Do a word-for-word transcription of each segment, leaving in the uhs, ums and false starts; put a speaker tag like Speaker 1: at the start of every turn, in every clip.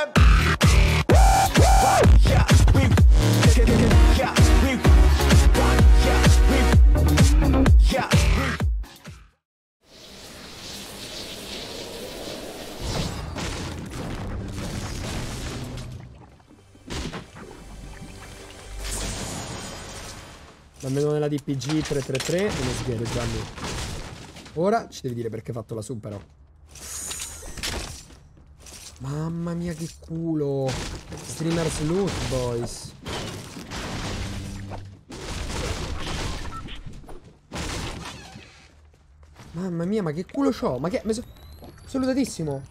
Speaker 1: Almeno nella D P G tre tre tre e ne sghiere Gianni. Ora ci devi dire perché hai fatto la sub però. Mamma mia che culo. Streamers loot boys. Mamma mia, ma che culo c'ho? Ma che... Mi so... Salutatissimo.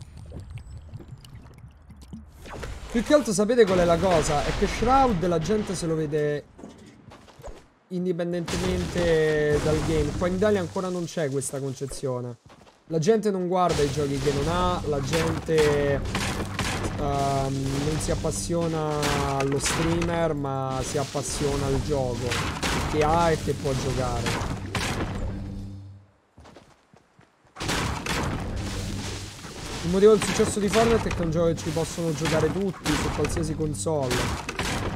Speaker 1: Più che altro sapete qual è la cosa? È che Shroud la gente se lo vede indipendentemente dal game. Qua in Italia ancora non c'è questa concezione. La gente non guarda i giochi che non ha. La gente uh, non si appassiona allo streamer, ma si appassiona al gioco che ha e che può giocare. Il motivo del successo di Fortnite è che è un gioco che ci possono giocare tutti su qualsiasi console.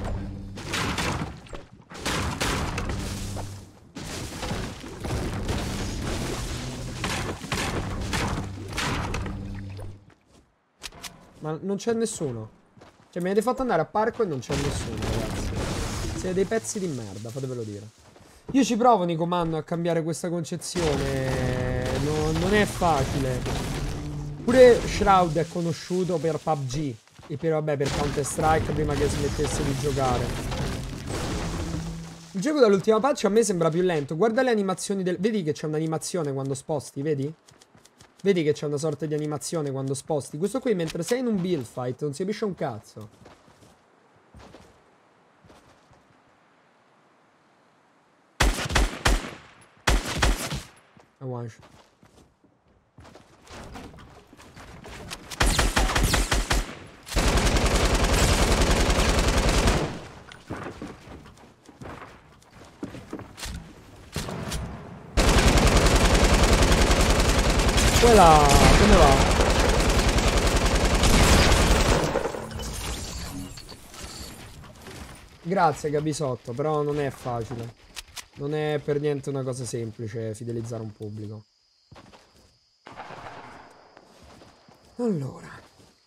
Speaker 1: Ma non c'è nessuno. Cioè mi avete fatto andare a parco e non c'è nessuno, ragazzi. Siete dei pezzi di merda, fatevelo dire. Io ci provo, Nicomando, a cambiare questa concezione. No, non è facile. Pure Shroud è conosciuto per P U B G e per, vabbè, per Counter Strike prima che smettesse di giocare. Il gioco dall'ultima patch a me sembra più lento. Guarda le animazioni del... Vedi che c'è un'animazione quando sposti, vedi? Vedi che c'è una sorta di animazione quando sposti. Questo qui mentre sei in un build fight non si capisce un cazzo. A one shot. Quella... come va? Grazie Gabisotto, però non è facile. Non è per niente una cosa semplice fidelizzare un pubblico. Allora.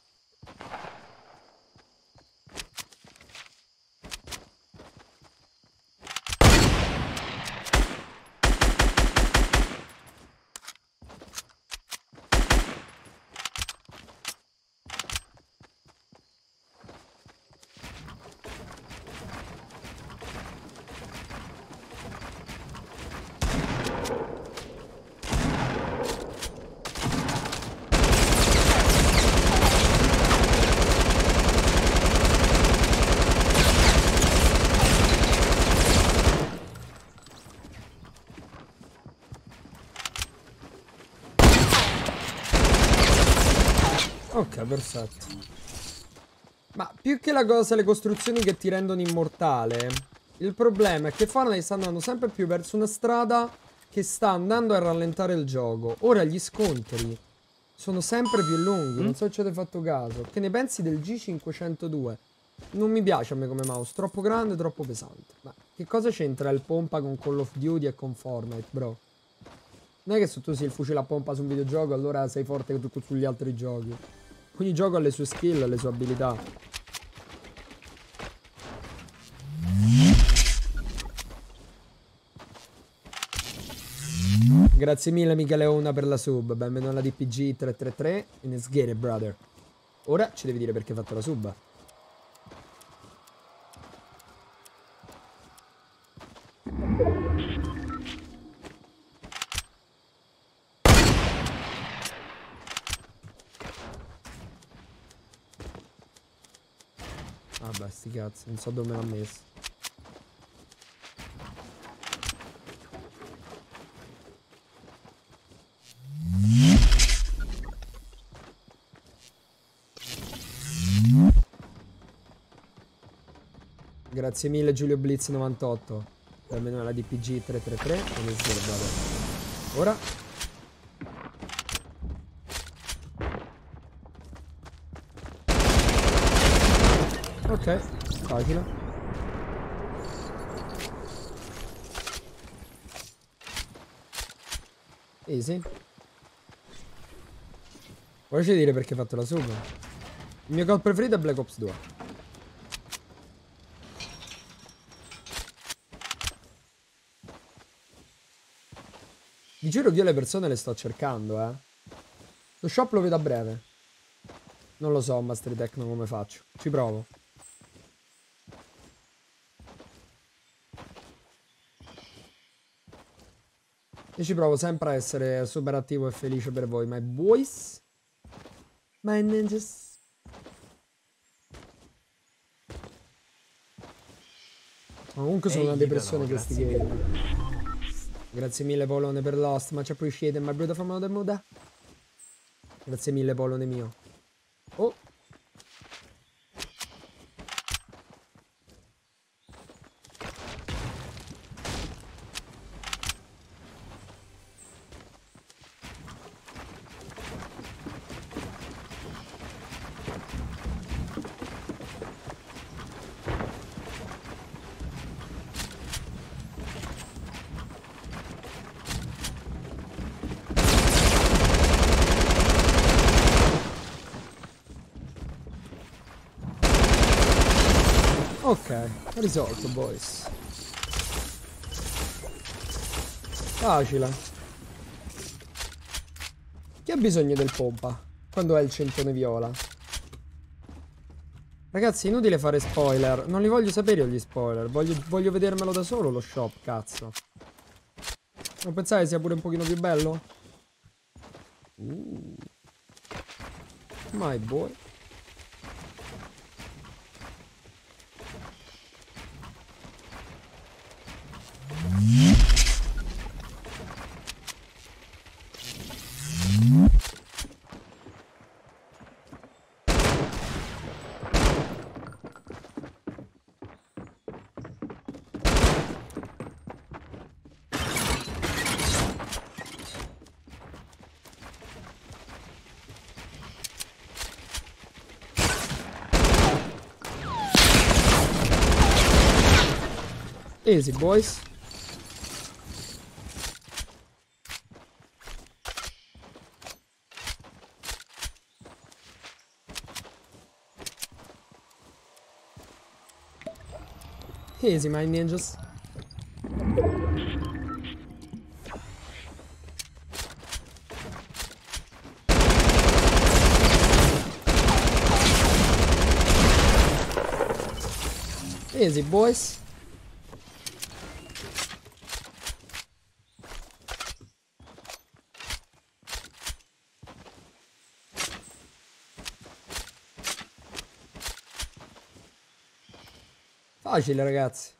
Speaker 1: Ok, perfetto. Ma più che la cosa, le costruzioni che ti rendono immortale, il problema è che Fortnite sta andando sempre più verso una strada che sta andando a rallentare il gioco. Ora gli scontri sono sempre più lunghi, non so se ci avete fatto caso. Che ne pensi del G cinquecentodue? Non mi piace a me come mouse, troppo grande, troppo pesante. Ma che cosa c'entra il pompa con Call of Duty e con Fortnite, bro? Non è che se tu sei il fucile a pompa su un videogioco allora sei forte tutto sugli altri giochi. Ogni gioco ha le sue skill, le sue abilità. Grazie mille Micheleona per la sub. Benvenuto alla D P G tre tre tre. In let's get it, brother. Ora ci devi dire perché hai fatto la sub. Vabbè, sti cazzi, non so dove me l'ha messo. Grazie mille Giulio Blitz novantotto. Benvenuto alla D P G tre tre tre. Ora Ok, facile. Easy. Vuoi dire perché hai fatto la super? Il mio gol preferito è Black Ops due. Vi giuro che io le persone le sto cercando, eh. Lo shop lo vedo a breve. Non lo so, Master Tecno, come faccio. Ci provo. Io ci provo sempre a essere super attivo e felice per voi, my boys. My ninjas. Ma comunque sono una depressione questi game. Grazie mille Polone per l'host, much appreciated, my brother from the Muda. Grazie mille Polone mio. Oh. Ok, risolto, boys. Facile. Chi ha bisogno del pompa quando hai il centone viola? Ragazzi, inutile fare spoiler. Non li voglio sapere io gli spoiler. Voglio, voglio vedermelo da solo lo shop, cazzo. Non pensate sia pure un pochino più bello? Uh. My boy. Easy, boys. Easy, my ninjas. Easy, boys. Facile, ragazzi.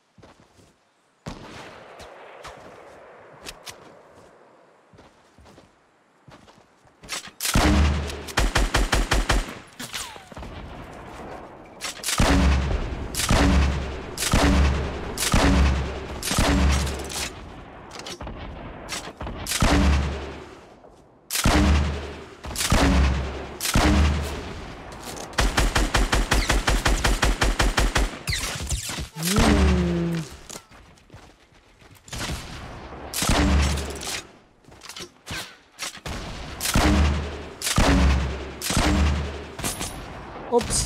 Speaker 1: Ops.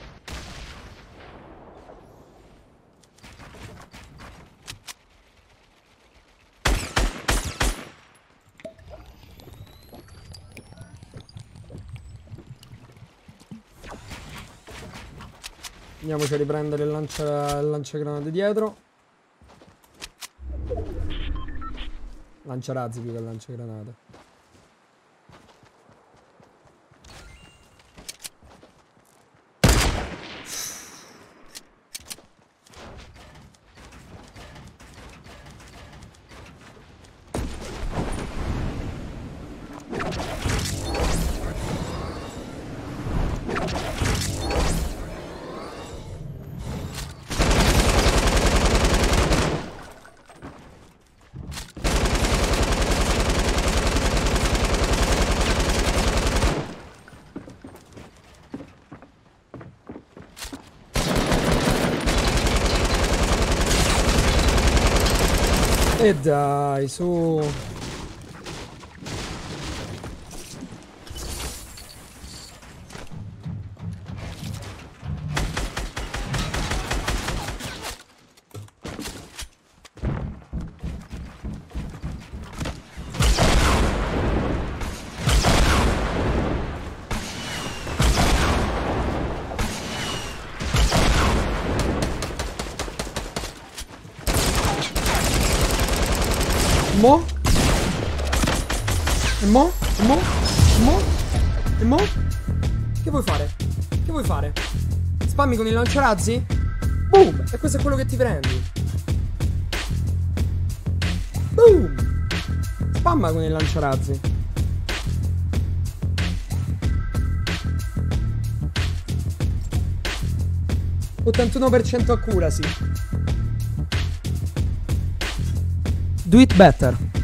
Speaker 1: Andiamoci a riprendere il lancia, il lanciagranate dietro. Lanciarazzi più che lanciagranate. E dai, su. Mo? E mo? E mo? E mo? E mo? Che vuoi fare? Che vuoi fare? Spammi con i lanciarazzi? Boom! E questo è quello che ti prendi. Boom! Spamma con i lanciarazzi. ottantuno per cento accuracy. Do it better.